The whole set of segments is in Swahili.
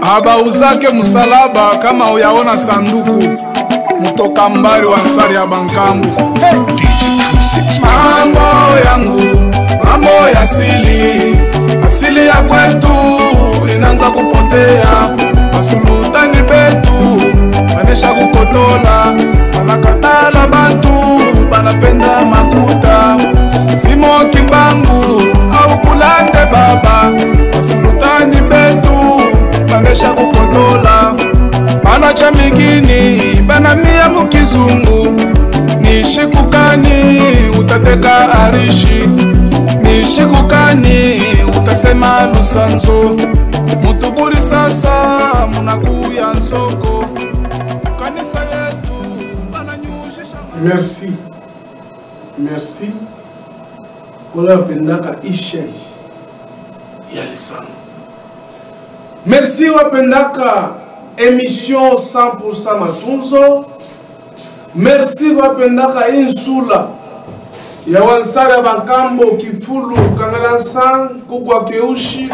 Aba uzake musalaba kama uyaona sanduku mutoka mbari wa nsari ya bankambu. Hey! Mambo yangu, mambo ya asili ya kwetu inaanza kupotea. Masulutani betu manesha kukotola, banakatala bantu banapenda makuta. Simo kimbangu au kulande baba, masulutani betu manesha kukotola. Bana cha migini bana mia mukizungu, nishikukani utateka arishi, nishikukani utasema lusanzo. Mutuburi sasa munakuya nsoko, kanisa yetu bananyujisha. Merci. Merci. Kola pendaka ishel ya lisano. Merci wapendaka émission 100% matunzo. Merci wapendaka insula ya wansara bankambo kifulu kangalansan kugwa keushi.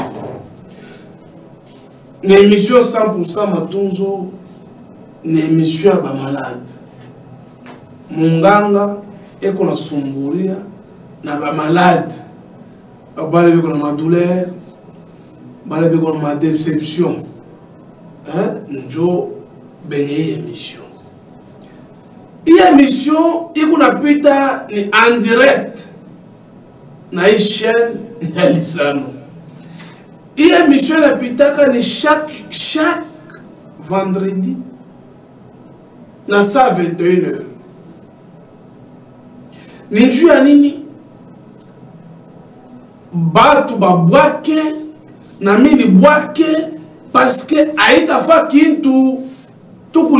Ni émission 100% matunzo, ni émission ya bamalade. Munganga eko na sumburia na bamalade. Bale beko na madouleur, bale beko na ma déception. Njo benye émission. Hii émission iko napita ni en direct na hii chaîne ya Lisano. Hii émission napitaka ni chaque vendredi na saa 21h. Ni juu ya nini? Batu babwake na mimi bwake, parce que haitafa kintu tuku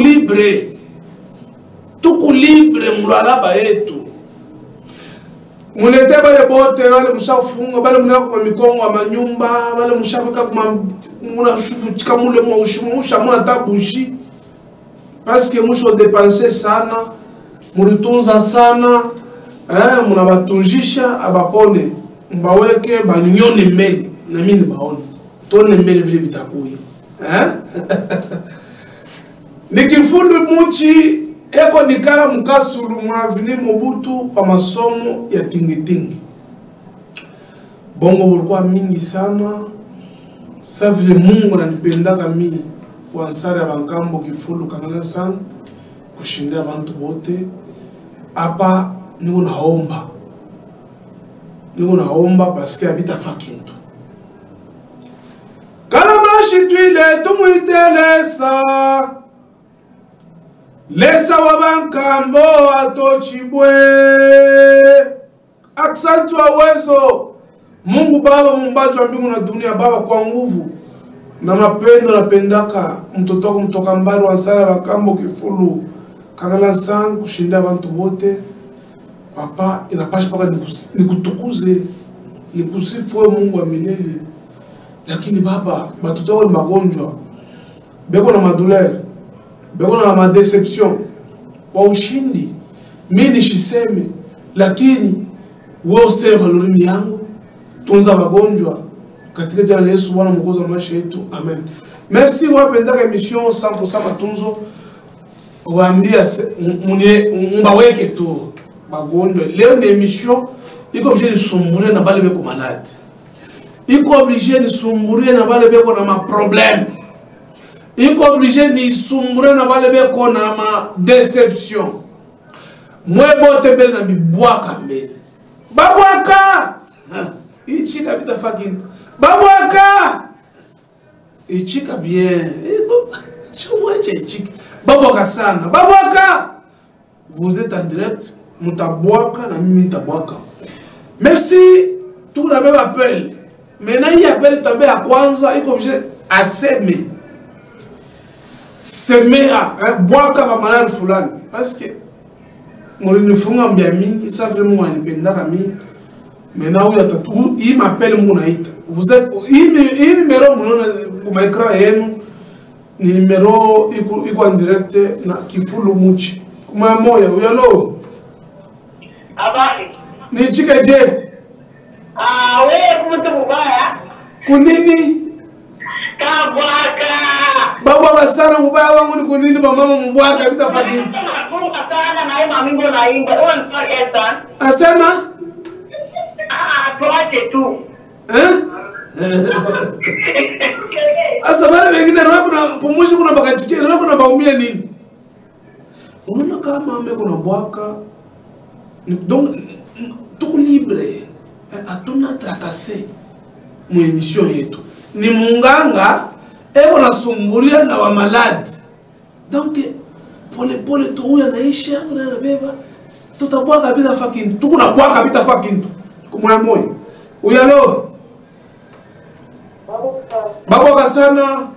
libre mlalaba yetu. Munete bale bote bale mushafunga bale munako kwa mikongo wa manyumba bale mushafika kwa muna shufu chika mule musha muna tabushi, parce que musho dépenser sana, mulitunza sana, muna batunjisha abapone mbaweke banyone mbele na mimi baone tone mbele vile bitakuyi. Nikifundu muchi eko nikala mukasulu mwavini Mobutu pa masomo ya tingitingi. Bongo bulikuwa mingi sana. Sa vile Mungu ananipendaka mi wansari ya bankambo kifulu kangala sana kushindia bantu bote. Hapa niko naomba parce que habita fakintu. Kalamashi tuile tumuitelesa, lesa wabankambo atochibwe. Aksantu wa wezo Mungu Baba mumbaji wa mbingu na dunia. Baba kwa nguvu na mapendo napendaka mtoto wako mtoka mbari wansara bankambo kifulu kangala sana kushinda bantu bote. Papa inapasha paka nikutukuze, nikusifu wewe Mungu wa milele. Lakini Baba batoto wale magonjwa beko na madouleur, beko na madéception kwa ushindi mimi nishiseme, lakini wewe useme lorimi yangu, tunza magonjwa katika jina la Yesu Bwana mwokozi wa maisha yetu, amen. Merci wapendaka émission 100% matunzo. Waambia mbaweke tu magonjwa. Leo ni émission iko obligé de sumburia na bale beko malade. Iko obligé de sumburia na bale beko na ma problème. Iko obligé de sumburia na bale beko na ma déception. Mwebo tembele na mibwaka mbele. Babwaka! Ichika bita fakinto. Babwaka! Ichika bien. Chumwache ichika. Babwaka sana. Babwaka! Vous êtes en direct. Mutabwaka na mimi nitabwaka. Merci. Tout le même appel. Maintenant il appelle tabe ya kwanza iko obligé aseme. Semea bwaka ba malari fulani parce que mulinifunga mbia mingi ça vraiment wanipendaka mingi. Maintenant il atatu il m'appelle munaita. Vous êtes il numéro munona kwa écran yenu ni numéro iko en direct na kifulu muchi. Kuma moya uyalo. Habari. Ni chika je? Wewe mtu mbaya. Kunini? Kabwaka. Nafunga sana mubaya wangu ni kunini ba mama mbwaka habita fakintu. Nafunga sana na ema mingo na imba. Wewe unataka Asema? tuache tu. Asa bale wengine roho kuna pumushi kuna bakachikia roho kuna baumia nini? Unaona kama ame kuna bwaka donc tout libre hatuna tracasser mu emission yetu. Ni munganga eko nasumbulia na wa malade. Donc pole pole tu huyu anaisha na beba tutabwaka bila fucking tukuna bwaka bila fucking kumwa moyo. Uyalo Baba sana.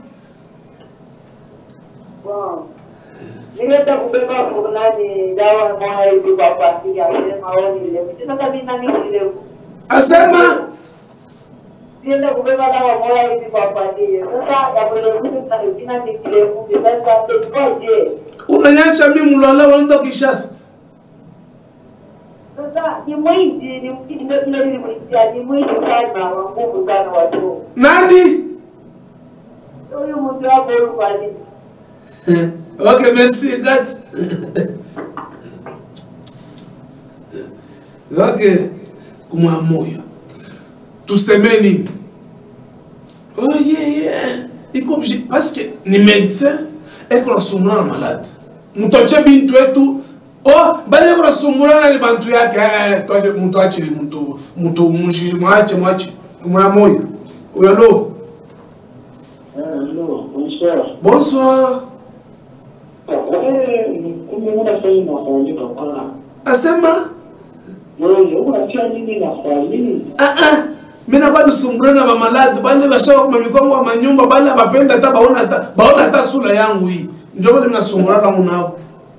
Wow. Nileta kubeba fulani dawa moja hivi kwa pasi asema oni ile. Sasa mimi nani ile? Asema Nileta kubeba dawa moja hivi kwa pasi. Sasa ya mwele hivi na jina ni kile mungu. Sasa ngoje. Unanyacha mimi mlala wanda Kishasa. Sasa ni mwingi ni mwingi sana wa nguvu sana watu. Nani? Huyu mtu wako kwa nini? Okay, merci, God. Okay, kumwa moyo. Tuseme nini? Oh yeah. Iko parce que ni médecin et qu'on a malade. Mtoche bintu wetu. Oh, bale kuna sumurana ni bantu yake. Toje mtu achili mtu mujiri mwache. Kumwa moyo. Uyalo. Hello, bonsoir. Bonsoir. Asema? Mina kwa nisumburana ba maladi bale bashaka kwa mikongo wa manyumba bale bapenda hata baona hata sura yangu hii. Ndio bale mina sumburana munao.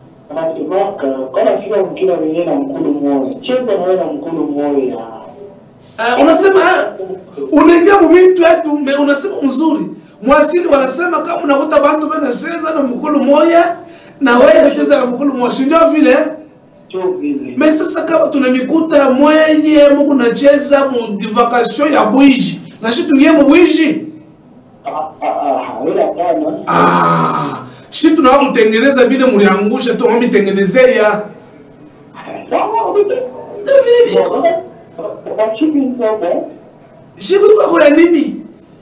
Unasema unaingia mbitu yetu unasema mzuri. Mwasili wanasema kama unakuta bantu bana cheza na mkulu moya na wewe unacheza na mkulu moya ndio vile. Mais sasa kama tunamikuta mwenye Mungu nacheza mu vacation ya bwiji na shi tungie mu bwiji shi tunawa kutengeneza vile muliangusha tu mimi tengenezea shi kwa nini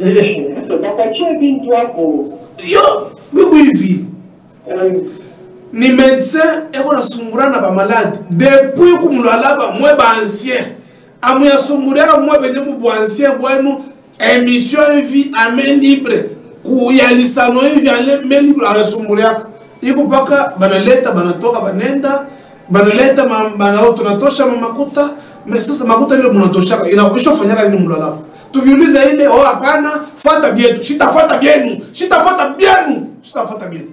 yo biku hivi ni médecin eko na sumburana ba malade depuis kumulala mwe ba ancien amuya sumburana mwe benye mu ancien bwenu émission vie à main libre ku ya lisano hivi à main libre anasumburia iko paka banaleta banatoka banenda banaleta bana tunatosha makuta mais sasa makuta ile mnatosha inakwisha fanyana nini mulala tukiuliza ile oh hapana fuata bietu shitafuata bienu shitafuata bienu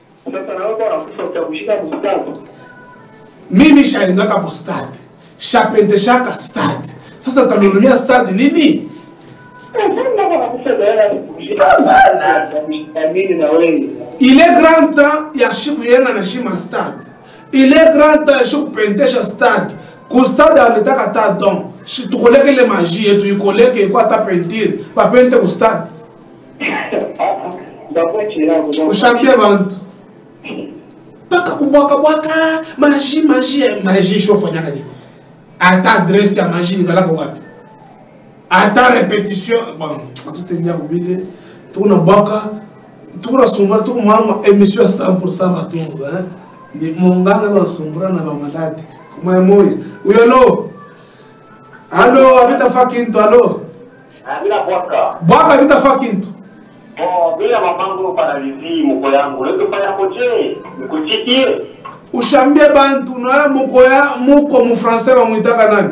mimi shaenda kapo stade shapende shaka stade sasa tanulumia stade nini il est grand temps ya shiku yena na shima stade il est grand temps ya shiku pentesha stade ku stade anataka ta don tukoleke le magie yetu ikoleke kwa ta peinture ba pente ku stade ushambia bantu paka kubwaka magie shofanya kaje ata adresse ya magie ngala kwa wapi ata répétition bon tutenya kubile tuna bwaka tuna sumba tukumama émission 100% matunzo ni munganga na sumbura na bamalati kuma moyo uyalo allo abita fakinto allo Bila bwaka abita fakinto bila mamangu paralizi mko yangu leo fanya koje nikuchikie ushambie bantu na muko mu français ba muitaka nani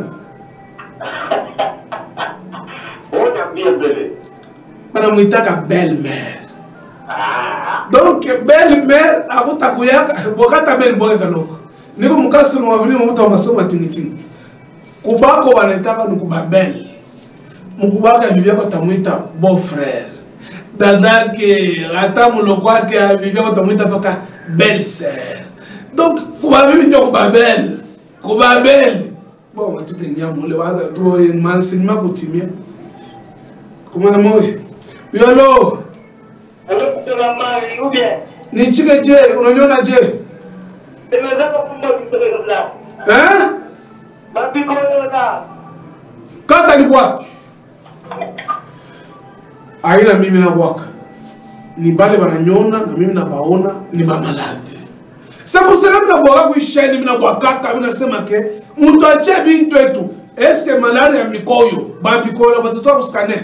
niambie mbele bana muitaka belle-mère donc belle-mère akutakuyaka bokata belle boka loko niko mukasi no wavini mtu wa masomo tingitingi kubako wanaitaka nukubabelle mukubaka vivia kwa tamuita beau frère dadake hata muloko wake vivia kwa tamuita paka belle sœur donc kubabibi ndio kubabelle bon tutengea mule baada tu mansinyima kutimia kuma moyo yalo Hello, la mari ou bien nichike je unanyona je temeza kumba kitolea mapiko yoda kata ni bwaki aina mimi na bwaka ni bale bananyona na mimi na baona ni ba malade sababu salamu na bwaka kuisheni mimi na bwaka mimi nasema ke mtu ache bintu etu eske malaria ya mikoyo babikoyo batatoa kuskane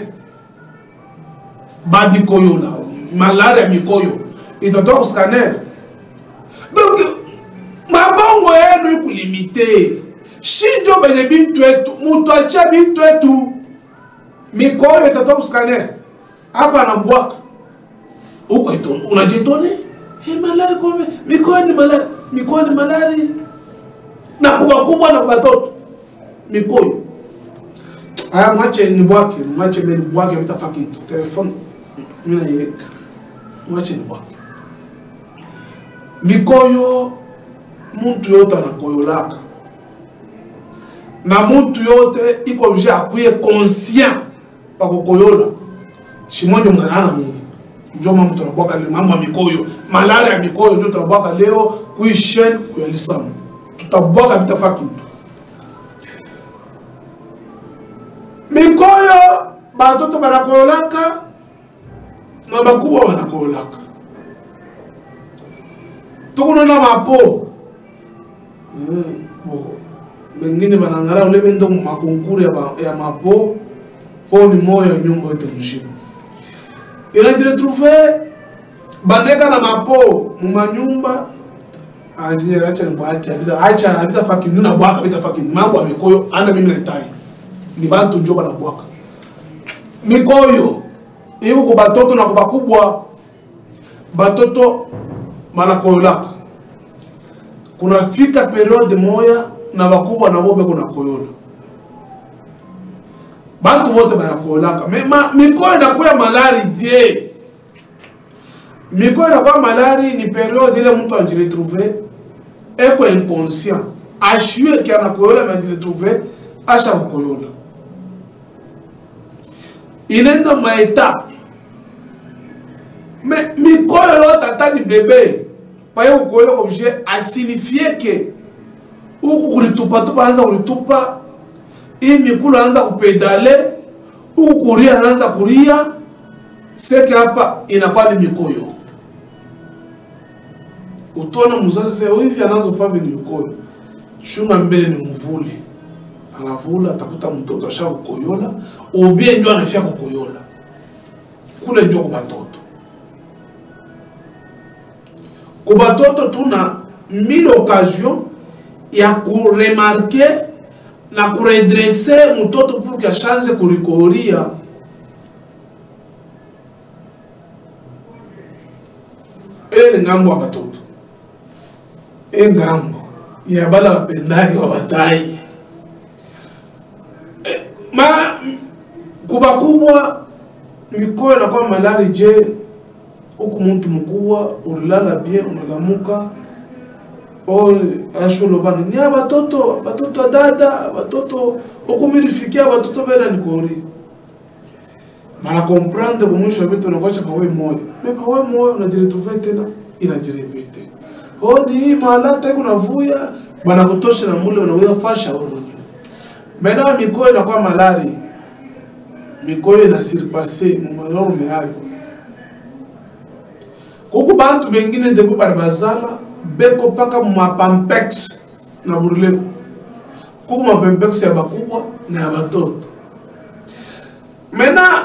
babikoyo la malaria ya mikoyo itatoa kuskane donc mabongo yenu ikulimite shijo benye bintu etu mtu ache bintu etu mikoyo itatoa kuskane hapa na bwaka uko ito unajitone malaria kome mikoyo ni malaria na kubwa na kubatoto mikoyo aya mwache ni bwake mtafaki tu telefone mina yeka mwache ni bwake mikoyo muntu yote anakoyolaka na muntu yote iko obligé akuye conscient pa kukoyola shimojo mwana mimi ndio mama tunabwaka leo mambo ya mikoyo malaria ya mikoyo ndio tunabwaka leo kuishen kuyalisamu tutabwaka mtafaki mikoyo batoto banakoyolaka na bakubwa banakoyolaka tukunona mapo bengine banangala ule bendo makonkuru ya mapo po ni moyo nyumba yote mshibu ila trouver baneka na mapo mumanyumba ajira acha ni bwati acha abita faki nuna bwaka abita faki mambo ya mikoyo ana mimi netai ni bantu njo bana bwaka mikoyo hiyo kwa batoto na kwa bakubwa batoto banakoyolaka kuna fika periode moya na bakubwa na bobe kuna koyola bantu wote banakoyolaka mikoyo inakuwa malari die mikoyo inakuwa malari ni periode ile mtu anjiretrouver eko inconscient ashue ki anakoyola manjiretrouver asha kukoyola inenda maetape mais mikoyo yote atani bebe paye kukoyola kwa obligé asignifie ke uku kulitupa anza kulitupa hii mikulu anza kupedale uku kuria anaanza kuria seke hapa inakuwa ni mikoyo utona muzazi sasa hivi anaanza ni mikoyo chuma mbele ni mvuli anavula atakuta mtoto asha kukoyola ubie ndio anafia kukoyola kule ndio kubatoto tuna mille occasions ya kuremarquer na kuredresser mtoto pour que chance kurikoria ele ngambo wa batoto ngambo ya bala wapendaki wa batai ma kubakubwa mikoyo na kwa malari je huku mtu mkubwa ulilala bien unalamuka o asholo bana ni batoto dada batoto ukumirifikia batoto bena nikori mala comprendre que mwisho vitu nakocha kwa wewe moyo mais kwa wewe moyo unajiretrouver tena inajirepete ni malata kuna vuya bana kutosha na mule unaweza fasha wewe mwenyewe mena mikoyo na kwa malari mikoyo na surpasser mumalome hayo kuku bantu bengine debu barbazala beko paka mapampex na burleo kuku mapampex ya bakubwa na ya batoto mena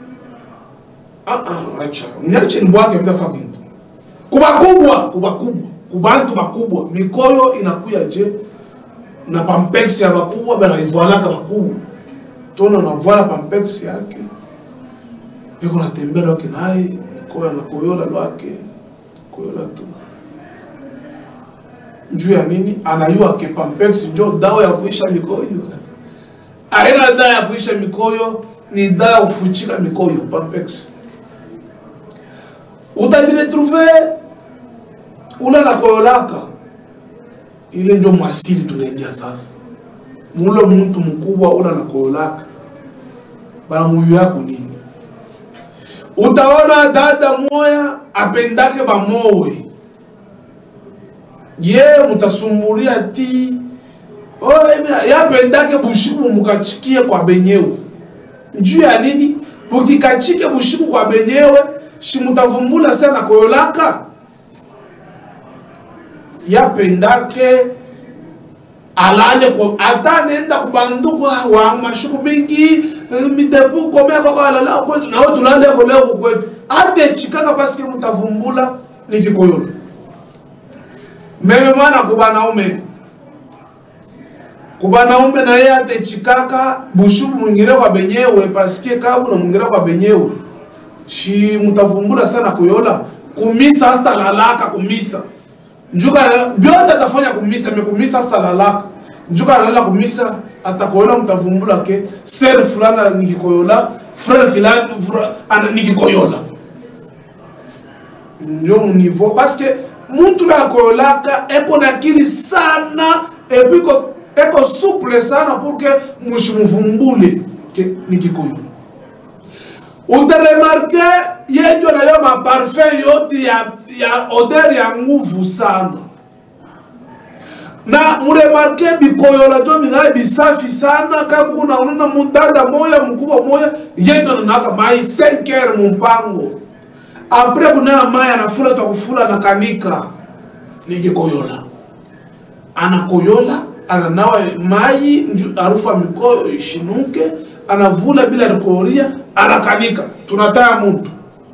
acha nyache nibwake mtafaki kubakubwa kubantu bakubwa mikoyo inakuya je na pampex ya bakubwa bana ivoala ka bakubwa tona na voila pampex yake yuko natembea wake naye mikoyo na koyola lwake koyola tu njuu ya nini anayua ke pampex njo dawa ya kuisha mikoyo aina dawa ya kuisha mikoyo ni dawa ufuchika mikoyo pampex utajiretrouver ula na koyolaka ile njo mwasili tunaingia sasa mule mtu mkubwa ula na koyolaka bana muyu yako nini utaona dada moya apendake bamowe ye mutasumbulia ti yapendake bushiku mukachikie kwa benyewe njuu ya nini mukikachike bushiku kwa benyewe shimutavumbula sana koyolaka yapendake alale ko ata nenda kubanduku wa mashuku mingi midepu komea kwa alala ko na watu lale ko leo kwetu ate chikaka paske mutavumbula nikikoyolo meme mwana kubanaume na yeye ate chikaka bushubu mwingire kwa benyewe paske kabu na mwingire kwa benyewe shi mutavumbula sana kuyola kumisa hasta lalaka kumisa njuka byote atafanya kumisa mekumisa hasta lalaka njuka lala kumisa atakoyola mtavumbula ke ser fulana nikikoyola frère kilani ana nikikoyola njo niveau parce que muntu na koyolaka eko nakiri sana et puis eko souple sana pour que mushimuvumbule ke nikikoyola utaremarke yejo na yo ma parfum yote ya odeur ya nguvu sana na muremarke bikoyola jo minga bisafi sana kama kuna ununa mudada moya mkubwa moya yejo na naka mai 5 heures mumpango apres kuna mai anafula takufula na kanika nikikoyola anakoyola ananawa mai harufu mikoyo ishinuke anavula bila rikoria anakanika tunataya mtu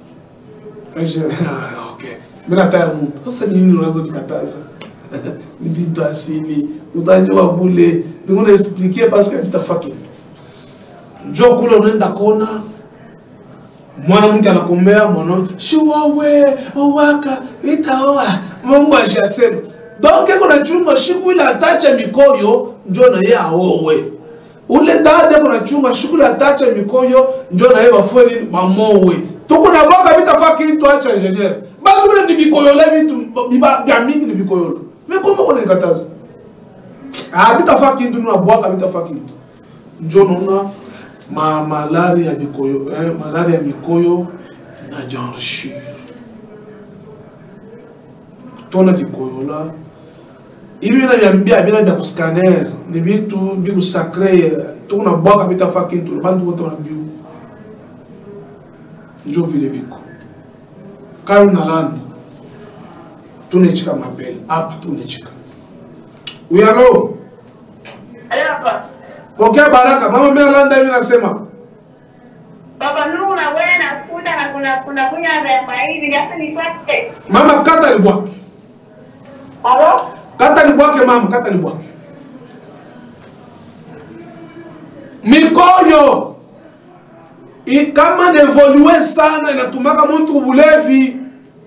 okay bila taya mtu sasa nini unazo nikataza ni bintu asili utajua bule ninguna expliquer parce que bitafaki njoo kule unaenda kona mwanamke anakombea mwana shiwawe owaka itaoa Mungu ashasema donc kuna chunga shiku ile atacha mikoyo njoo na yeye aowe ule dada kuna chunga shiku ile atacha mikoyo njoo na yeye bafue nini bamowe tuko na boka bitafaki kitu acha engineer bado ni bikoyo le vitu bya mingi ni bikoyo mais comment on nikataza bitafaki kitu na boka bitafaki kitu njoo naona malaria ya bikoyo malaria ya mikoyo na janshi tona kikoyola ili inaniambia bila ya kuscanner ni vitu biku sacré tuna boka bitafaki kitu bantu wote wana biu njoo vile biko kama nalanda tunechika mapele hapa tunechika uyalo Hapa. Pokea baraka. Mama mimi nalanda hivi nasema. Baba Mungu na wewe nakuta na kuna kunya za maili hata nipate. Mama kata ni bwake. Halo? Kata ni bwake mama, kata ni bwake. Mikoyo kama nevolue sana inatumaka mtu kubulevi.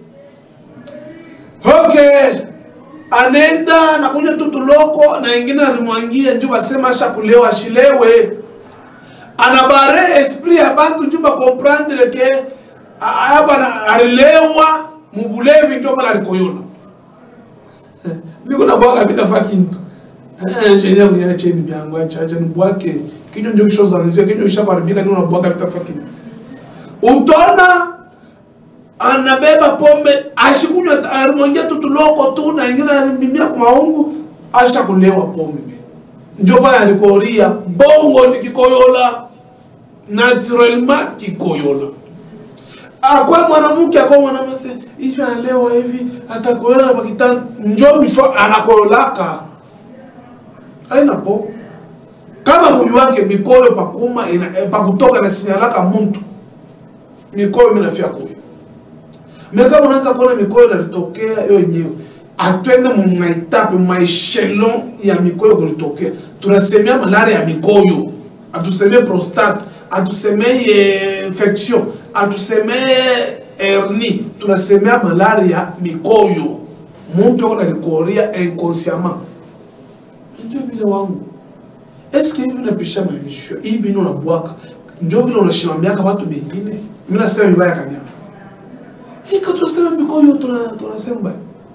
Okay. Anenda na kunya tutu loko na ingine alimwangia njoo basema asha kulewa shilewe. Anabare esprit ya bantu njoo ba comprendre que hapa na alilewa mubulevi njoo bala alikoyola. Niko na bwaga bitafakintu. Engineer mwenye cheni byangu acha ni bwake kinyo njoo shoza nzia kinyo shabaribika ni unabwaga bitafakintu. Utona anabeba pombe ashikunywa alimwangia tutuloko tu na ingine alimimia kwa maungu asha kulewa pombe njoo bana alikoria bongo nikikoyola naturellement kikoyola akwa mwanamke akwa mwanamse hivi analewa hivi atakoyola na pakitani njoo before anakoyolaka aina po kama moyo wake mikoyo pakuma pakutoka na sinyalaka mtu mikoyo minafia kuyo meka unaanza kuona mikoyo inatokea yenyewe atwende mu maitape maishelon ya mikoyo kulitokea tunasemea malaria ya mikoyo atusemee prostate atusemee infection atusemee hernie tunasemea malaria ya mikoyo mtu ana likoria inconsciemment ndio vile wangu est-ce que hivi unapisha mamisho hivi ndio unabwaka ndio vile unashimamiaka watu wengine mimi nasema vibaya kanyama hiko tunasema mikoyo tunasema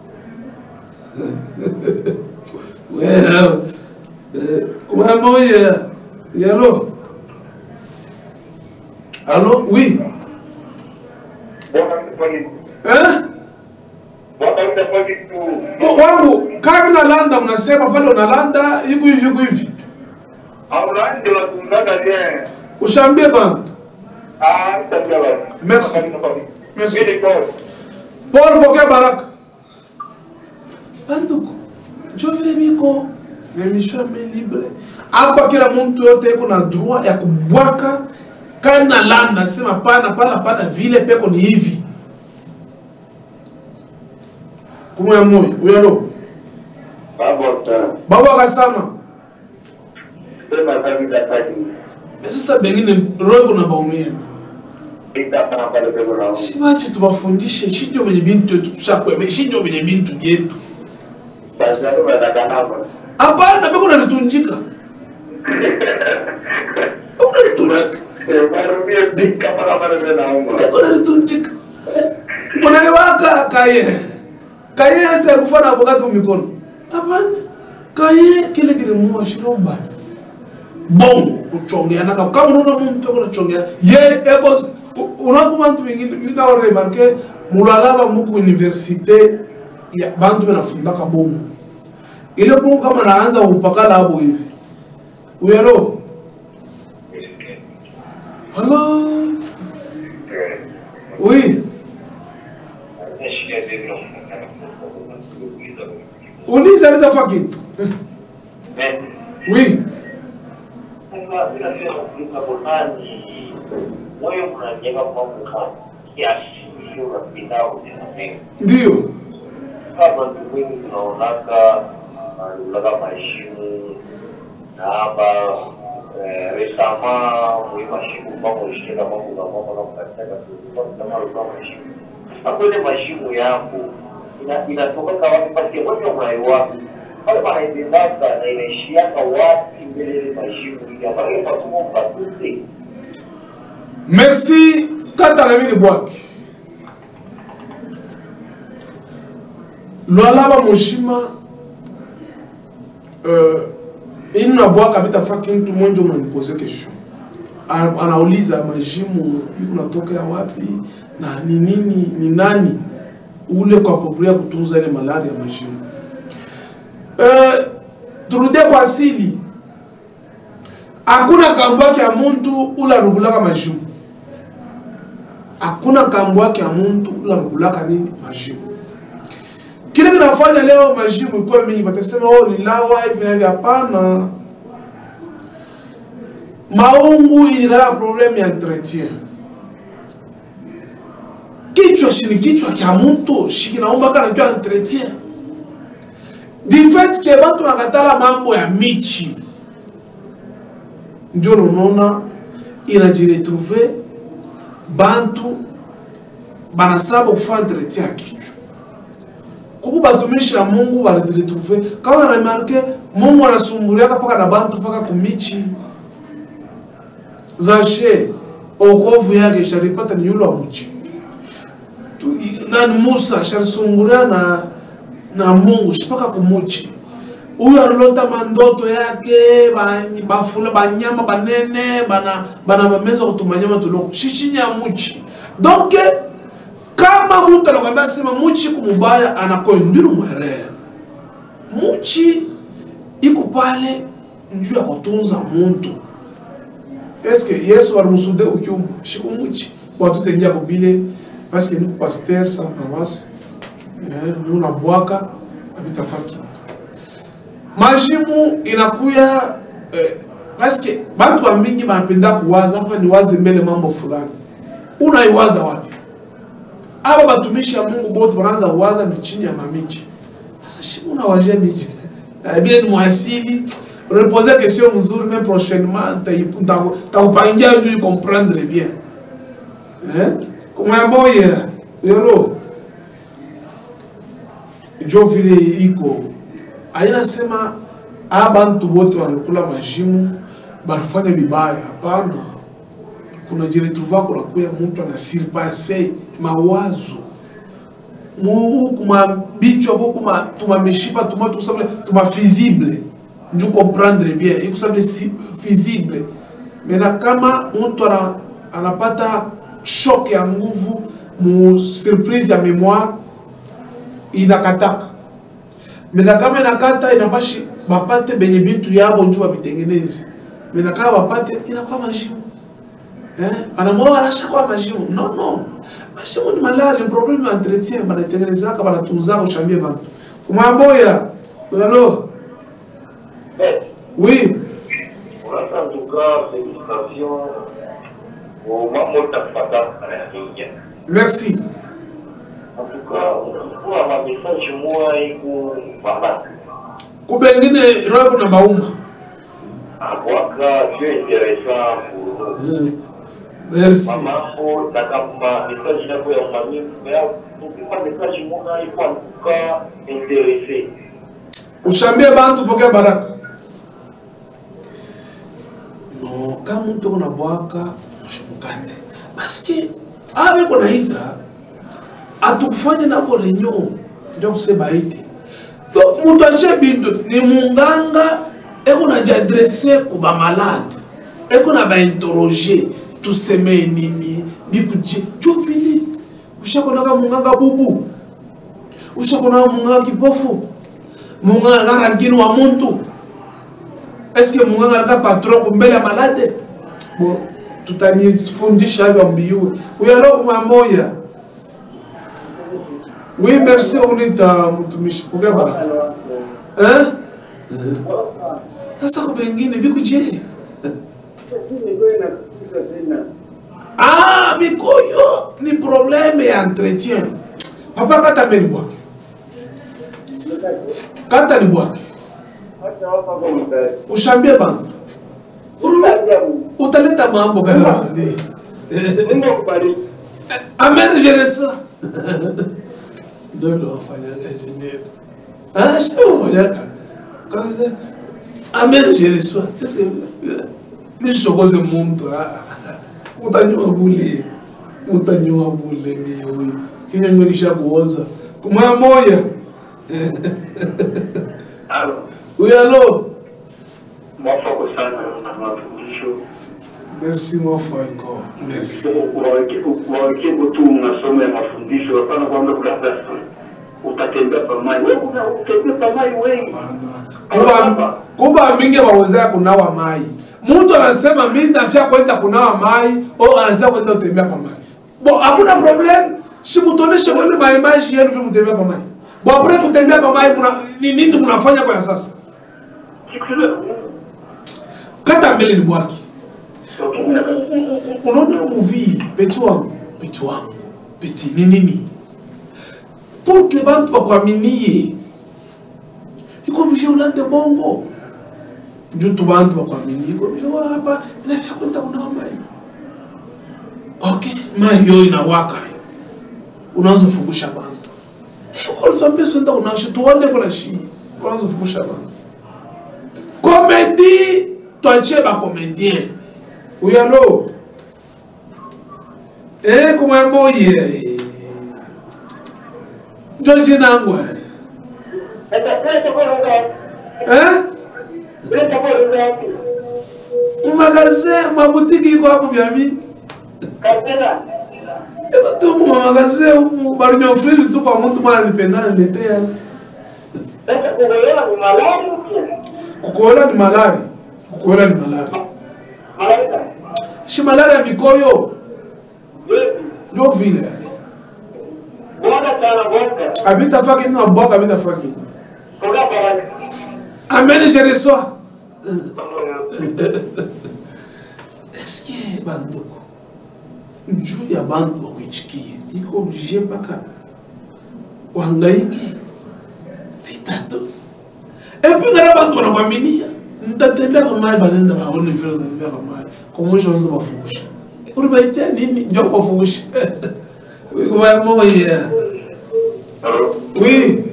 well kwa moja Allô? Oui. Wangu, kama unalanda mnasema pale unalanda hivi hivi. Ushambie bantu. Merci. Merci. Paul pokea baraka. Banduko. Jo vile biko. Memisho me libre. Hapa kila mtu yote yuko na droit ya kubwaka kana landa sema pana vile peko ni hivi. Kumwe moyo, uyalo. Baba kasama. Sasa bengine roho na baumia. Siwache tubafundishe shinjo kwenye bintu tushakwe, shinjo kwenye bintu yetu. Hapana, beko unalitunjika. Unalitunjika. Beko unalitunjika. Unaliwaka kaye. Kaye ase rufana abogatu mikono. Hapana. Kaye kile kilimuwa shiromba. Bongo kuchongea na kama unaona mtu anachongea eko unakuwa mtu mwingine mina ore marke mulalaba muku universite ya bantu banafundaka bongo ile bongo kama naanza upakala hapo hivi uyalo hello oui uliza mta fucking oui ndio kama wengi tunaonaka lugha mashimu na hapa resama mwe mashimu mambo ishika mambo na mambo na kutaka kama lugha mashimu hapo ile mashimu yako inatoka kwa watu basi wote wanaiwa pale wanaendelea na inaishia kwa wapi mbele mashimu ya pale watu mpatuze. Merci kata na mini bwaki Lwalaba Moshima ina bwaka bita fucking tu mwenjo mwenipose kesho anauliza majimu yuko natoka ya wapi na ni nini ni nani ule kwa appropriate kutunza ile malaria majimu. Turudie kwa asili. Hakuna kambwaki ya mtu ula rugulaka majimu. Hakuna kambwaki ya mtu ula rugulaka nini majimu. Kile kinafanya leo majimu ikuwe mingi batasema oh ni lawa hivi na hivi hapana. Maungu ililala problemi ya entretien. Kichwa shini kichwa kia mtu shikinaomba kana kiwa entretien. Difet ke bantu nakatala mambo ya michi. Njo nonona inajiretrouve bantu banasaba kufa entretien ya kichwa. Kuku batumishi ya Mungu bariretrouve kama remarke Mungu anasumbuliaka paka na bantu paka kumichi. Zashe okovu yake sharipata ni yule wa mchi. Nani Musa sharisumbulia na Mungu shipaka kumuchi. Uyo alilota mandoto yake bafula banyama banene bana bameza kutumanyama tuloko shichinya ya muchi. Donc kama mtu anakuambia sema muchi kumubaya anakoa ndiru mwerere. Muchi iko pale njuu ya kutunza mtu. Eske Yesu walimusude ukiumu shiku muchi watu tengia kubile parce que nous pasteur sans paroisse nous na bwaka abita faki majimu inakuya parce que bantu wa mingi banapenda kuwaza hapa ni wazi mbele mambo fulani unaiwaza wapi aba batumishi ya Mungu bote wanaanza kuwaza michini ya mamichi sasa shimu unawajia michi bila ni mwasili reposer question mzuri même prochainement takupangia njuu comprendre bien kuma boya yolo jo vile iko aina sema abantu wote wanakula majimu barifanya bibaya hapana kuna jiretrouva kuna kuya mtu anasirpase mawazo mu kuma bicho kuma tumameshipa tuma visible ndio comprendre bien ikusable visible mais na kama mtu anapata shock ya nguvu mu surprise ya mémoire inakataka. Mena kama inakata inapashi bapate benye bitu yabo njua bitengenezi. Mena kama bapate inakuwa majimu. Anamoa anasha kwa majimu. No. Majimu ni malari, ni problème d'entretien, banatengeneza kama banatunza ushambie bantu. Kumamboya. Allô? Oui. En tout cas, félicitations au membre de la. Merci. En tout cas, pour un message, moi, il faut voilà. Kubengine roho na bauma. Avocat, c'est intéressant pour nous. Merci. Maman, d'accord, message là pour ma mère, mais pour message, moi, il faut en tout cas intéressé. Ushambie bantu pokea baraka. No, kama mtu kuna bwaka ushimukate. Paske abe kuna ita atukufanya nabo renyo ndio kusema ite. Donc mtu ache bintu ni munganga eko na jadresse kuba malade. Eko na ba interroger tuseme nini bikuje chuvili. Ushakona kama munganga bubu. Ushakona munganga kipofu. Munganga garangini wa muntu. Est-ce que munganga alika patron kumbele malade? Bon, tutanifundisha hivyo mbiwe. Uyalo kumamoya. Oui, merci unita mtumishi pokea baraka. Sasa kwa pengine vikuje. Mikoyo ni problème ya entretien. Papa kata meli bwake. Kata ni bwake. Ushambie bantu. Utaleta mambo gani? Amen, je reçois. Ndio wafanya engineer. Sio moja. Amen, je reçois. Est-ce que ni chokoze muntu utanywa bule mimi kinyanyonisha kuoza kuma moya. Allô. Oui, allô. Moi, faut que ça na mafundisho. Merci mon frère encore. Merci. Kwa tu unasoma mafundisho hapana kwamba kuna pesa. Utatembea pamoja. Wewe utatembea pamoja wewe. Kuba mingi waweza kunawa mai. Mtu anasema mimi nafia kwenda kunawa mai au anataka kwenda kutembea kwa mai. Bon, hakuna problem. Si mtoneshe kwenda mai yenu vile mtembea kwa mai. Bon, après kutembea kwa mai nini mnafanya kwa sasa? Kata mbele ni bwaki. Unaona movie petit wangu. Petit nini? Pour que bantu bakwaminie. Iko mje ulande bongo. Njutu bantu bakwaminie. Iko mje hapa inafika kwenda kunawa mai. Okay, mai yo inawaka. Unaanza kufungusha bantu. Wale tuambie swenda kunashi tuone kuna shi. Unaanza kufungusha bantu. Comédie, tuachie ba comédien. Oui, allô? Comment moye? George Nangwa. Magasin, ma boutique iko hapo biami. Iko tu mu magasin mu bari offrir tu kwa mtu mwana nipenda niletea. Kukola ni malari. Si malari ya mikoyo. Ndio vile. Habita faki na boka habita faki. Amen, je reçois. Est-ce que banduko juu ya bantu wakuichikie iko obligé mpaka wangaiki vitatu? Epi ngara bantu wanakwaminia nitatembea kwa mai banenda baone vile zatembea kwa mai kwa mwisho wanzo bafungusha uribaitia nini ndio bafungusha kwa moya. Oui.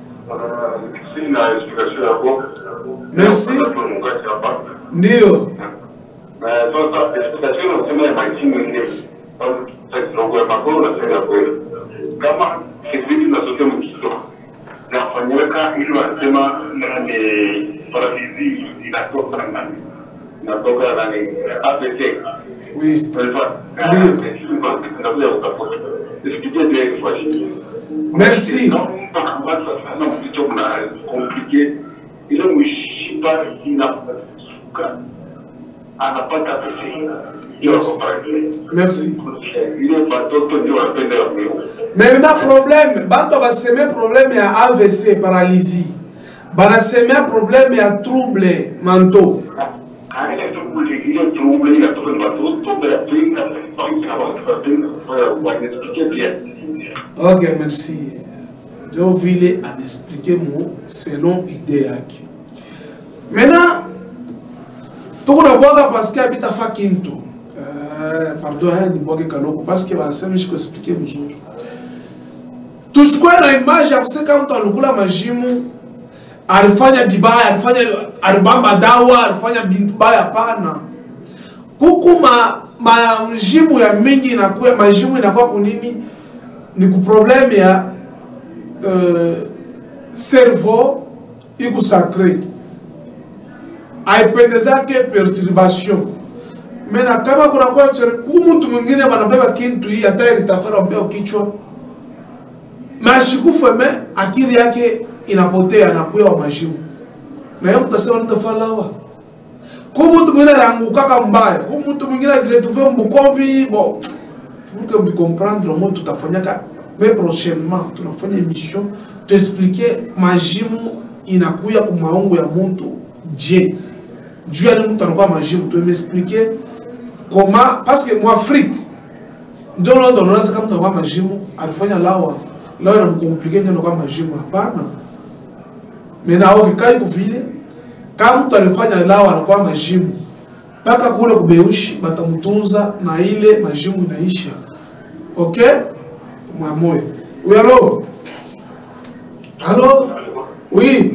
Merci. Ndio. Kama sisi tunasoma mkito na fanyika ili wasema nani paradizi inatoka nani inatoka nani APK. Oui. Ndio. expliquez bien une fois. Merci. Non, plutôt compliqué. Il est aussi pas Merci. Il est pas d'autre mais il y a un problème. Bato va semer problème il y a AVC, paralysie. Bana semer un problème il y a trouble mentaux. Il est troublé, il a trouvé ok, merci. Je voulais en expliquer moi selon idée. Maintenant, tout le monde parce qu'il habite à Fakinto. Pardon, parce que je vais expliquer. Tout ce qu'on a l'image, c'est quand on a la magie, alifanya bibaya, alifanya alibamba dawa, alifanya bibaya pana. Kuku majimu ya mingi inakuwa majimu inakuwa kunini ni ku problem ya cerveau iku sacré. Haipendezake perturbation. Mena kama kuna kwa mtu mwingine banabeba kintu hii hata ilitafara mbeo kichwa. Mashikufu me akili yake inapotea anakuwa wa majimu. Na yeye mtasema mtafalawa. Kwa mtu mwingine ananguka kama mbaya, kwa mtu mwingine ajiretrouver mbukovi, bon. Pour que vous comprendre moi tout afanyaka mais prochainement tunafanya émission t'expliquer majimu inakuya kwa maongo ya mtu je. Dieu a dit que majimu tu m'expliquer comment parce que moi Afrique ndio ndo tunaanza kama kwa majimu alifanya lawa na mkomplike ndio kwa majimu hapana. Mena au kikai kuvile kama mtu alifanya lawa anakuwa majimu mpaka kule kubeushi batamtunza na ile majimu inaisha. Okay? Mwamoyo. Oui, allô? Allô? Oui.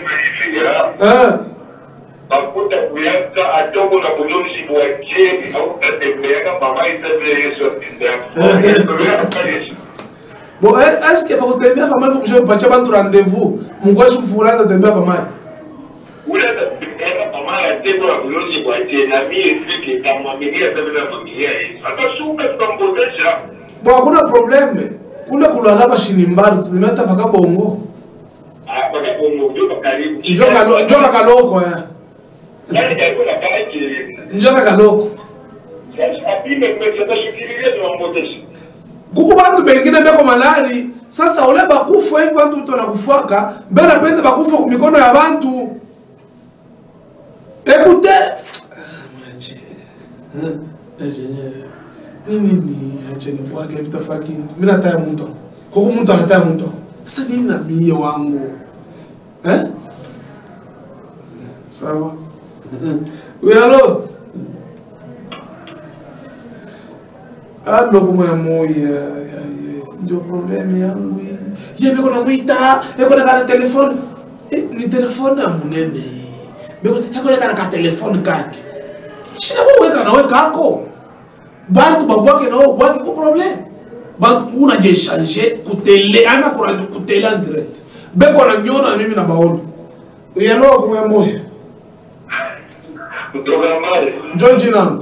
Makuta kuyaka atoko na bulonzi bwacheni au tatembeaka mama itazeye bon, est-ce que pour tembea kama je vais pas un rendez-vous, mon gars je vous la tembea kama ula tatembeaka mama ateko na bulonzi bwacheni na mimi explique kama mimi atabela familia hii atasuka tutambonesha bon hakuna problème kule kulala bashini mbali tulimeta paka bongo paka bongo ndio karibu njoka kaloko ya njoka kaloko kuku bantu bengine beko malali sasa ole bakufu hivi bantu mtu anakufuaka mbele pende bakufu kwa mikono ya bantu. Écoutez nini acheni kwa ke mtafaki mimi nataya mtu kuku mtu anataya mtu sasa nini na mie wangu sawa. Oui, allô? Allô, comment ndio problème yangu hii. Yeye kuna muita, yeye kana telefone. Ni telefone ya munene. Yeye kana telefone kake. Shina wewe kana wewe kako. Bantu babwake na wewe bwake ku problème. Bantu una je changer kutele ana kura kutele en direct. Beko na nyona na mimi na baona. Oui, allô, comment moyo? John Jinang.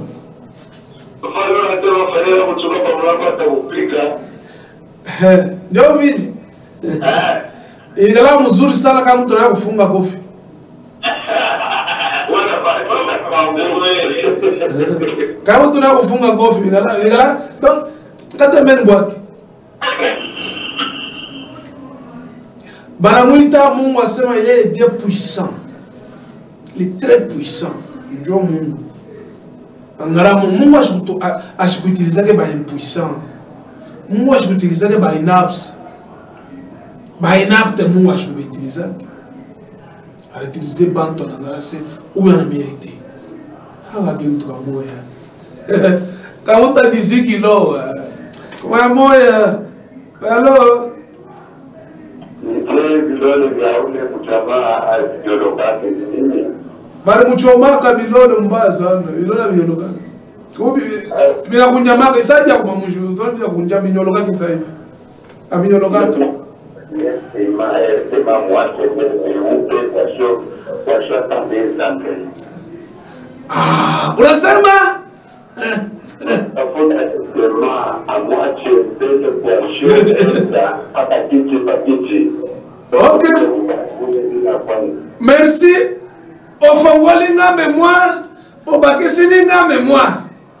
Ndio vile. Ingala mzuri sana kama mtu anataka kufunga kofi. Kama mtu anataka kufunga kofi ingala donc kata men bwaki. Banamuita Mungu asema il est Dieu puissant. Il est très puissant. Ndio Mungu. Angara Mungu ashikutilizake ba impuissant. Mungu ashikutilizake ba inapte. Ba inapte Mungu ashikutilizake. Utiliser banto na se ou na mérité. Hawa bintu kama moya. Kama uta 18 kilo. Kama moya. Hello. Bari muchomaka bilolo mbaya sana. Bilolo bioloka. Kubi bila kunyamaka isaje kwa mushu. Zote bila kunjama bioloka kisa hivi. Abioloka tu. Ah, unasema? seulement à moitié de poisson, à patiti. Ok. Merci. Ofongolinga mémoire. Obakisinga mémoire.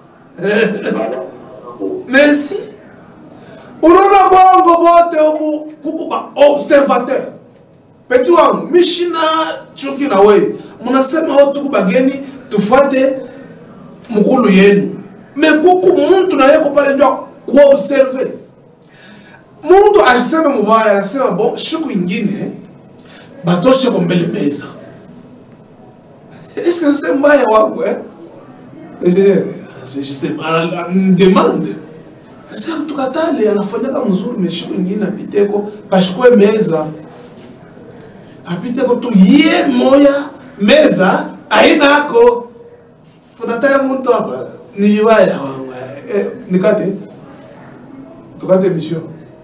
Merci. Unaona bongo bote obu kukuba observateur. Petit wangu, mishina chuki na wewe. Mnasema watu kubageni tufuate mkulu yenu. Mekuku mtu na yeko pale ndio kuobserve. Mtu asema mubaya anasema bon siku ingine batoshe kwa mbele meza. Est-ce que c'est mbaya wangu je sais pas, on demande. Sasa tukatale anafanya kama mzuri meshiku ingine apiteko pashikwe meza. Apiteko tu ye moya meza aina yako. Tunataka mtu hapa ni vibaya wangu. Nikate. Tukate mission.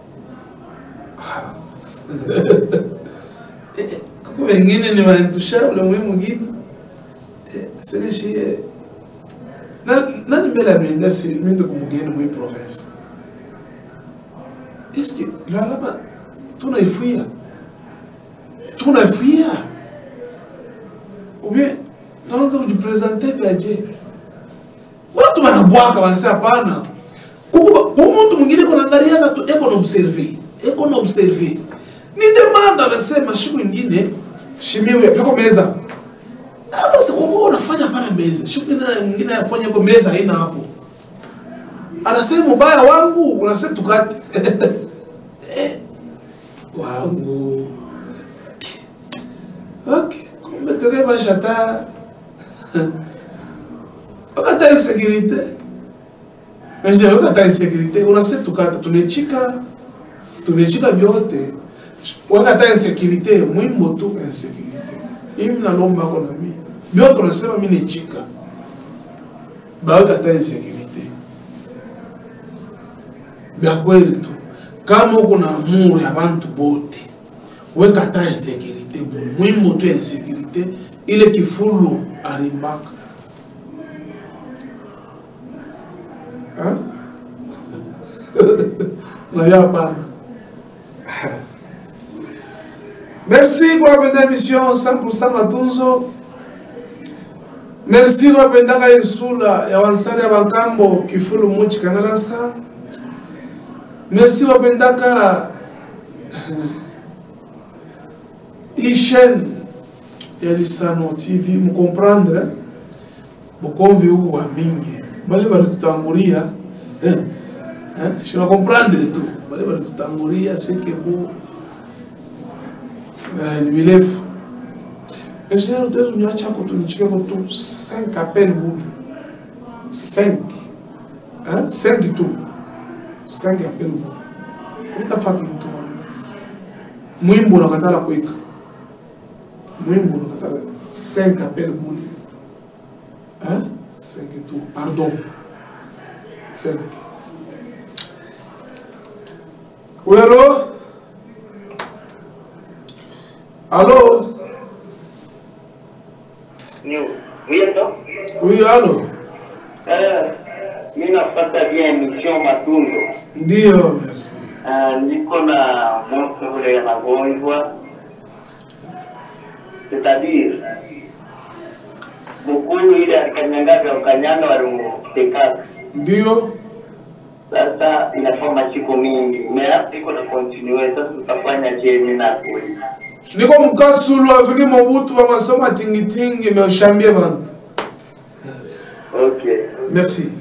Kwa wengine ni wantusha ule mwingine. Sasa shie nani mbele amendasi mimi kumgeni mwi province. Est-ce que là-bas tunaifuia ou bien tuanze kujipresenter paje watu wanabwaka wanasema hapana kwa mtu mwingine kuna angalia tu eko na observer ni demanda anasema siku nyingine shimiwe yako meza sasa kwa unafanya pana meza siku nyingine afanye kwa meza haina hapo anasema mbaya wangu unasema tukate wangu okay kumbe tukeba shata wakata insécurité wakata insécurité unasema tukate tunechika vyote wakata insécurité mwimbo tu insécurité imna lomba kwa nami vyote unasema mimi nechika wakata insécurité bya kweli tu kama uko na amuri abantu bote weka ta insécurité mwimbo tu insécurité ile kifulu arimbaka na ya pana. Merci kwa penda émission 100% matunzo. Merci kwa penda ka insula ya wansari ya bankambo kifulu muchi kanalasa. Merci wapendaka hii chaîne ya Lisano TV mkomprendre bokomvi huu wa mingi bali bali tutangulia je comprendre tout bali bali tutangulia c'est que vous ni bilefu ingénieur de l'uniacha ko tunichike ko tu 5 appels bout 5 tout 5 appels bout utafaki mtu mwimbo unakatala kuika mwimbo unakatala 5 appels bout 5 tout pardon 5 oui allô oui allô mimi napata bien émission matunzo. Ndio, merci. Niko na mtu ule anagonjwa. C'est-à-dire mkulu ile alikanyanga ukanyanga walimtekata. Ndio. Sasa inafaa machiko mingi. Mais iko na continue sasa tutafanya je mimi na kweli. Niko mkasulu avini Mobutu wa masoma tingitingi me ushambie bantu. OK. Merci.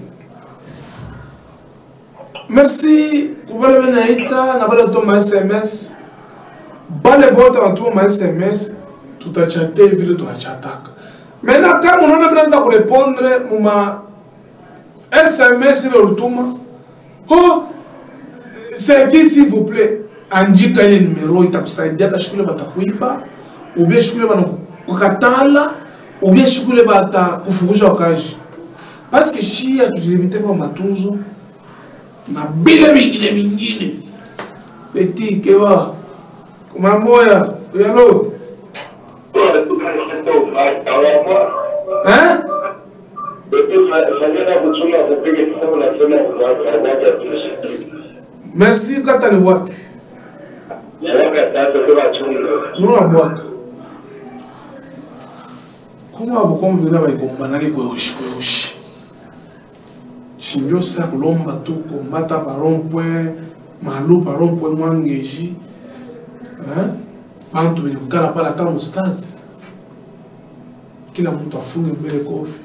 Merci kubale benaita na bale tuma SMS. Bale bote watuma SMS tutachate vile tuachataka. Maintenant kama unaona mnaanza kurepondre muma SMS ile utuma. Oh, c'est qui s'il vous plaît? Andika ile numero itakusaidia kashikule batakuipa, ubie shukule bana kukatala, ubie shukule bata kufungusha wakaji. Parce que shia tujilimite kwa matunzo na bila mingine. Petit keba. Kuma moya, yalo. Depuis, ça vient à vous de la Merci kata ni wapi? Nuna bwaka. Kuma bukomvira bayikombanake kweyoshi. Shinjo sa kulomba tu komata pa rond-point, malu pa rond-point mwangeji. Bantu benye kukala pala hata mustadi. Kila mtu afunge mbele kofi.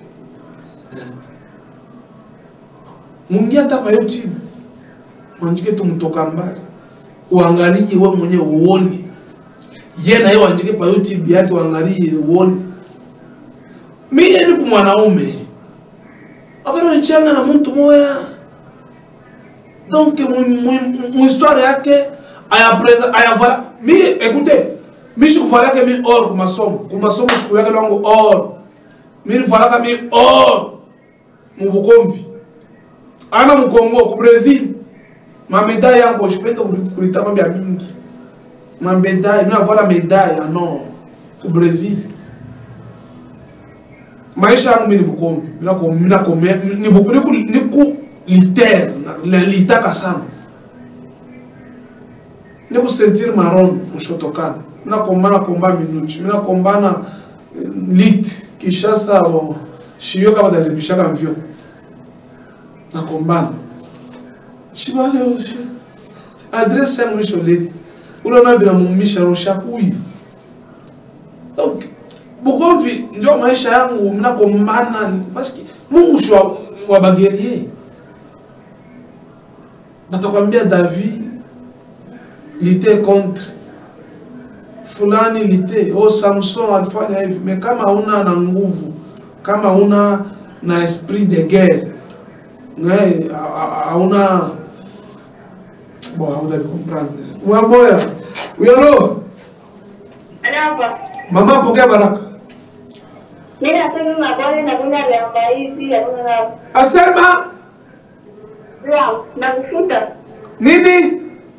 Mungia hata pa YouTube. Wanjike tu mtoka mbali. Uangalie wewe mwenyewe uone. Yeye na yeye wanjike pa YouTube yake uangalie uone. Mimi ni mwanaume. Abero nchanga na mtu moya. Donc mon histoire yake aya voilà. Mi écoutez, mi shukufala ke mi or kumasomo shuku yake langu or. Mi rifala ka mi or. Mubukomvi. Ana mukongo ku Brazil. Ma médaille yango jipenda kulitama bya mingi. Ma médaille, mina voilà médaille non ku Brazil. Maisha yangu mimi ni Bukomvi. Ni ku liter, litaka sana. Ni ku sentir marron mushotokana. Mina komba minuti. Mina kombana lit Kishasa bo shiyo kama dalibishaka mvyo. Na kombana. Shiba leo shi. Adresse yangu misho lit. Ulo na bila mumisha roshakui. Donc Bukomvi ndio maisha yangu mnakombana maski Mungu shwa wa baguerrier. Batakwambia David lite contre fulani lite Samson alifanya hivi, mais kama una na nguvu, kama una na esprit de guerre, hauna bon, vous allez comprendre. Mwaboya, uyalo? Anapa. Mama pokea baraka. Mimi nasema mabwana na kuna vyamba hivi hakuna Asema na kufuta. nini?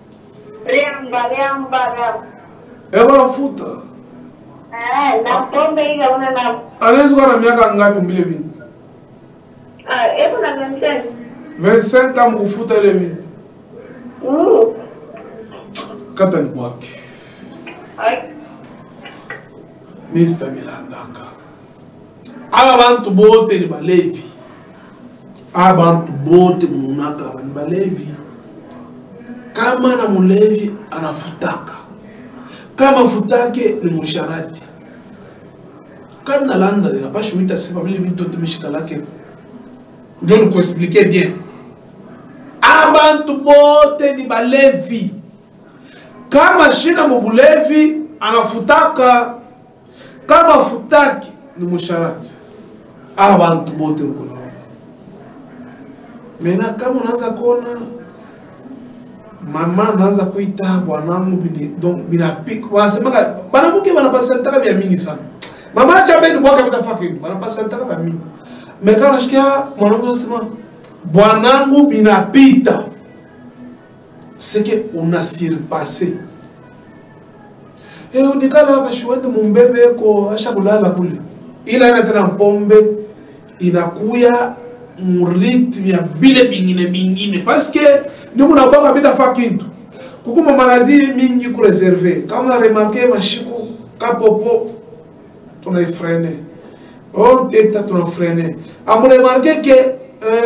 Ryamba. Ewa futa. Na pombe hii hakuna na. Anaweza kuwa na miaka ngapi mbele binti? Hebu na 25. 25 kama kufuta ile binti. Kata ni bwaki. Mr. Milandaka. Aba bantu bote ni balevi. Abantu bote munaka ni balevi. Kama na mulevi anafutaka. Kama futake ni musharati. Kama na landa inapashi wita sifa vile mtu temeshika lake. Ndio ni kuexpliquer bien. Abantu bote ni balevi. Kama shina mubulevi anafutaka. Kama futaki ni musharati. Abantu bote mkono. Mena kama unaanza kuona mama anaanza kuita bwanangu binapika. Wanasemaga banamuke banapasantaka vya mingi sana. Mama acha beni bwaka bitafaki banapasantaka vya mingi. Meka unashikia mwanangu anasema bwanangu binapita. C'est que on a surpassé. Unikala hapa shuende mumbebe ko asha kulala kule. Ila ina tena pombe inakuya muritmi ya bile bingine parce que ni kuna baka bita fakintu. Kukuma maladie mingi ku reserver. Kama na remarquer mashiku kapopo tuna freiner. On teta tuna freiner. Amu remarquer que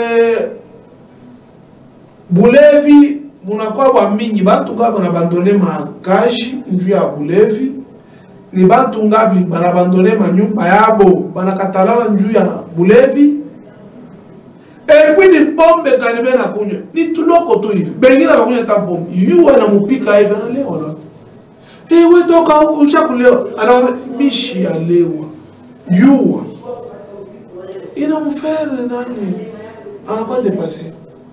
bulevi munakuwa kwa mingi bantu ngapi banabandone makaji njuu ya bulevi, ni bantu ngapi banabandone manyumba yabo banakatalala njuu ya bulevi. Et puis ni pombe kanibe na kunywa ni tuloko tu hivi, bengine bakunywa ta pombe yuwa na mupika hivi na leo na wewe toka ushaku leo ana mishi ya lewa yuwa ina mfere nani anakuwa dépasser.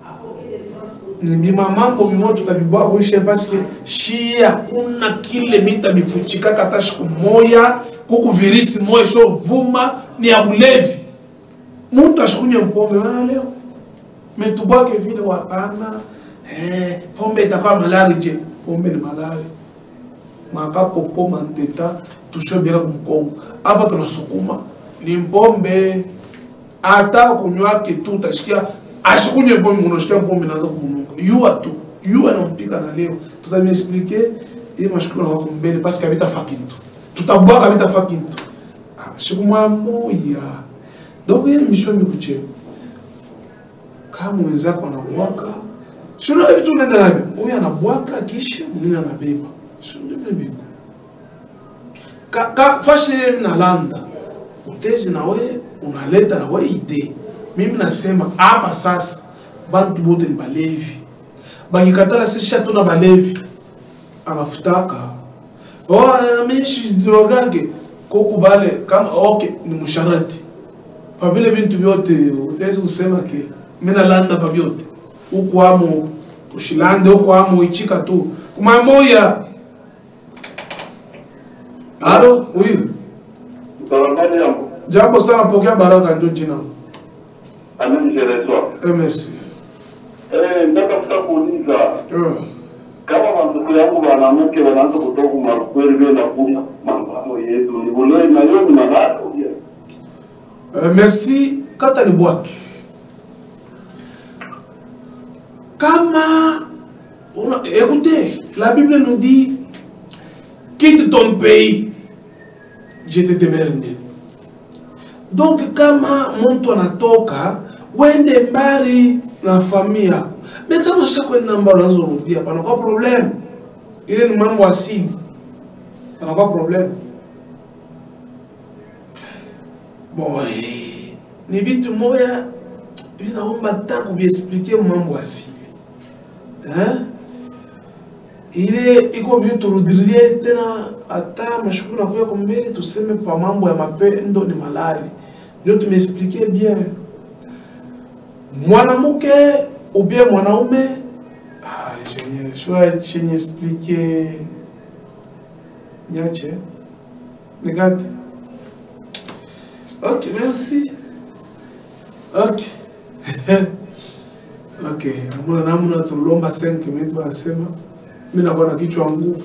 Ni mamambo mimoja tutabibwa kuisha parce que shia kuna kile mita bifuchika kata siku moya kuku virisi moya sho vuma ni ya bulevi. Mtu ashukunya mpombe wana leo metubwake vile wapana pombe itakuwa malari je, pombe ni malari makapopo manteta tushobira kumkongo hapa tunasukuma ni mpombe ata kunywa kitu utashikia ashikunye pombe unoshika pombe naanza kubunuka. Yua tu. Yua anampika na leo. Tutamiexpliquer ile mashukuru wako mbele parce que habita fakintu. Tutabwaka habita fakintu. Shikumwa moya. Donc ile mission mikuche. Kama mwenzako anabwaka, sio vitu unaenda navyo. Huyu anabwaka kisha mwingine anabeba. Sio vile biko. Fashile mimi nalanda. Utezi na wewe unaleta na wewe idea. Mimi nasema hapa sasa bantu bote ni balevi. Bakikatala sisi tuna balevi. Anafutaka. Oh, mimi si drogage. Koko bale kama okay ni msharati. Pa vile bintu vyote utezi kusema ke mimi nalanda pa vyote. Huko amo ushilande huko amo ichika tu. Kuma moya. Alo, huyu. Jambo sana, pokea baraka ndio jina. Amen, jerezo. Merci. Nataka kuuliza. Kama wandugu yangu wanamke wanaanza kutoka makweli na kuja mambo yetu ni bolo na yoni na watu. Merci, kata ni bwaki. Kama écoutez, la Bible nous dit quitte ton pays, je te démerde. Donc kama mtu anatoka wende mbali na familia, mais kama shakwenda mbali unazorudia pana kwa problem. Ile ni mambo asili. Pana kwa problem. Boy, ni vitu moya vinaomba tangu biexpliquer mambo asili. Ile iko vile turudilie tena hata mashukuru na kuya kumbele tuseme pa mambo ya mapendo ni malari. Ndio tumeexpliquer bien. Mwanamke ou bien mwanaume je vais expliquer niache. Regarde. Ok, merci. Ok. Ok, namna tulomba 5 minutes wanasema mimi nakuwa na kichwa nguvu.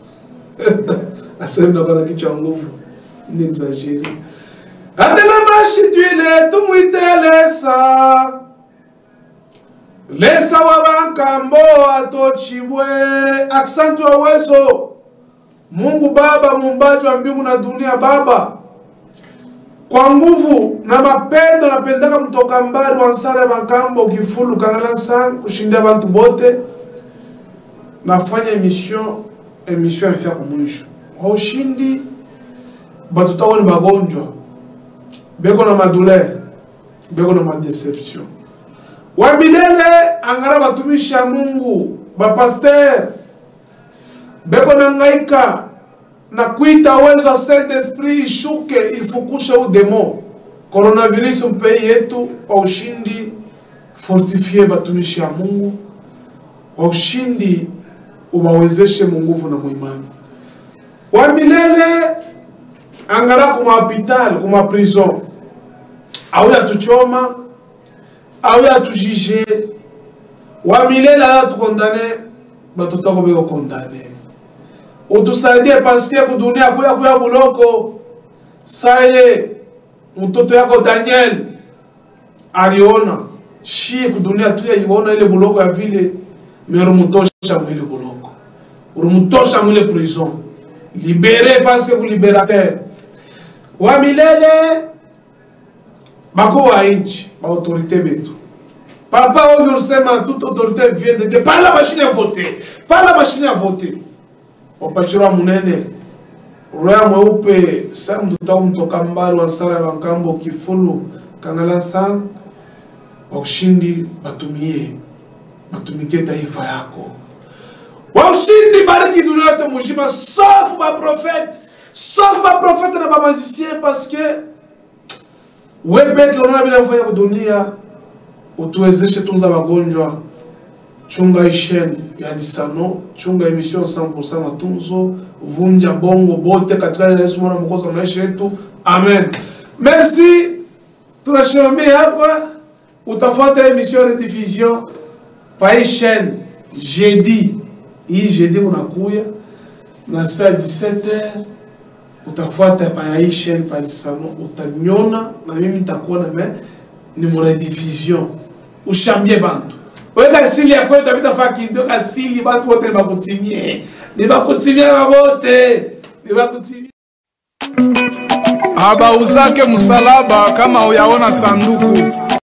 Asema nakuwa na kichwa nguvu. Ni exagere. Atela mashitwile tumuitelesa. Lesa wabankambo atochibwe. Aksantu wa uwezo. Mungu Baba muumbaji wa mbingu na dunia Baba. Kwa nguvu na mapendo napendaka mtoka mbari wa nsara bankambo kifulu kangala sang kushindia bantu bote. Nafanya emission ya kumwisho. Kwa ushindi batuta ni bagonjwa. Beko na madouleur, beko na madeception. Wa milele angara batumishi ya Mungu, ba pasteur. Beko na ngaika na kuita uwezo wa Saint-Esprit ishuke ifukushe u demo. Coronavirus mpei yetu kwa ushindi fortifie batumishi ya Mungu. Kwa ushindi ubawezeshe munguvu na muimani. Wa milele angara kuma hospital, kuma prison. Au ya tuchoma, au ya tujije. Wa milele ya tukondane, batutako beko kondane. Utusaidie paske kudunia kuya buloko. Saile mtoto yako Daniel aliona shi kudunia tuya iona ile buloko ya vile merumutosha mwile buloko. Urumutosha mwile prison. Libéré parce que vous libérateur. Wa milele bako wa inchi, ba autorité betu. Papa on sema toute autorité vient de Dieu. Pas la machine à voter. Pas la machine à voter. Opachira munene. Roya mweupe sam mtoka mbali wa nsara bankambo kifulu kangala sang. Wakushindi batumie. Batumike taifa yako. Waushindi bariki dunia yote mujima sauf ma prophète. Sauf ma prophète na ba magicien parce que wepeke unaona bila kufanya kudunia utuwezeshe tunza wagonjwa. Chunga isheni ya Lisano, chunga emission 100% matunzo, vunja bongo bote katika Yesu mwana mkosa wa maisha yetu. Amen. Merci. Tunashimamia hapa utafuata emission rediffusion pa isheni jeudi. Hii jeudi unakuya na saa 17h utafuata pa isheni pa Lisano utanyona na mimi nitakuwa na ni mo rediffusion. ushambie bantu. Weka asili ya kwetu abita fakindo asili bantu wote bakutimie. Ni bakutimia wote. Ni bakutimia. Haba uzake msalaba kama uyaona sanduku.